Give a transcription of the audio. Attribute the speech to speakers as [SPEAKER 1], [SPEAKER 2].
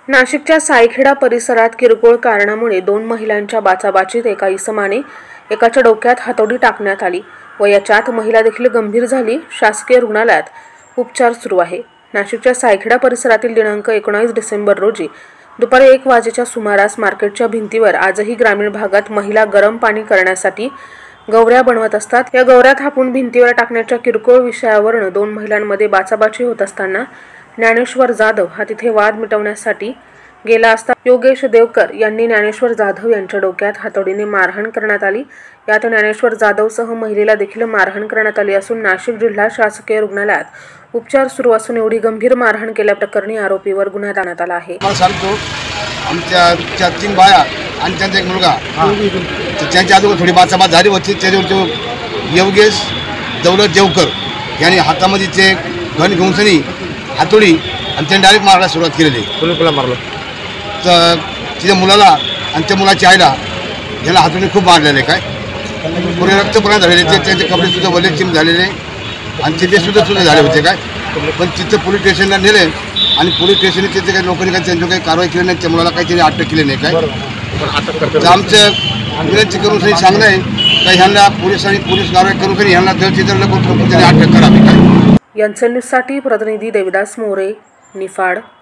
[SPEAKER 1] नाशिकच्या सायखेडा परिसरात किरकोळ कारणामुळे दोन महिलांच्या बाचाबाचीत एका इसमाने एकाच्या डोक्यात हातोडी टाकण्यात आली व याच्यात महिला देखील गंभीर झाली। शासकीय रुग्णालयात उपचार सुरू आहे। नाशिकच्या सायखेडा परिसरातील दिनांक 19 डिसेंबर रोजी दुपारी 1 वाजेच्या सुमारास मार्केटच्या भिंतीवर आजही ग्रामीण भागात महिला गरम पाणी करण्यासाठी गवऱ्या बनवत असतात। या गवऱ्या थापून भिंतीवर टाकण्याच्या किरकोळ विषयावरून दोन महिलांमध्ये बाचाबाची होत असताना ज्ञानेश्वर जाधव हा तिथे वाद मिटवण्यासाठी गेला असता योगेश देवकर यांनी ज्ञानेश्वर जाधव यांच्या डोक्यात हातोडीने मारहाण करण्यात आली। यात ज्ञानेश्वर जाधवसह महिलेला देखील मारहाण करण्यात आली असून नाशिक जिल्हा शासकीय रुग्णालयात उपचार सुरू असून एवढी गंभीर मारहाण केल्याप्रकरणी आरोपीवर गुन्हा दाखल झाला आहे।
[SPEAKER 2] आमच्या 3 बाया आणि त्यांचा एक मुलगा त्यांच्या अगोदर थोडी बाचाबाच झाली होती। त्याच्यावर तो योगेश दौलत देवकर यांनी हातामध्ये ते घन घेऊन हातोडी आणि त्यांनी डायरेक्ट मारायला सुरुवात केलेली।
[SPEAKER 3] कोणाला मारलं
[SPEAKER 2] तर तिच्या मुलाला आणि त्या मुलाच्या आईला याला हातोडी खूप मारलेले काय पुरे रक्तप्रवाह झालेले त्यांचे कपडे सुद्धा वले चिम झालेले आणि ते सुद्धा झाले होते काय। पण तिथं पोलीस स्टेशनला नेले आणि पोलीस स्टेशनने तिथे काही लोकांनी काही त्यांच्यावर काही कारवाई केली नाही। त्या मुलाला काही त्यांनी अटक केली नाही काय। तर आमचं विनंती करून सांगणं आहे का ह्यांना पोलीस कारवाई करून ह्यांना त्यांनी अटक करावी काय।
[SPEAKER 1] यांच्या न्यूजसाठी प्रतिनिधी देविदास मोरे, निफाड।